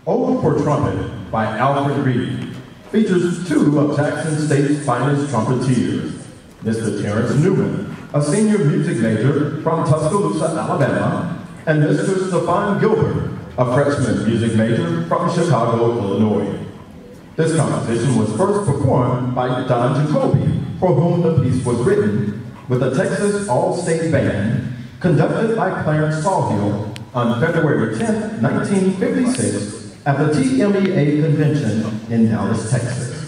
Ode for Trumpet by Alfred Reed features two of Jackson State's finest trumpeters, Mr. Terrence Newman, a senior music major from Tuscaloosa, Alabama, and Mr. Stefan Gilbert, a freshman music major from Chicago, Illinois. This composition was first performed by Don Jacoby, for whom the piece was written, with the Texas All-State Band, conducted by Clarence Sawhill on February 10, 1956, at the TMEA convention in Dallas, Texas.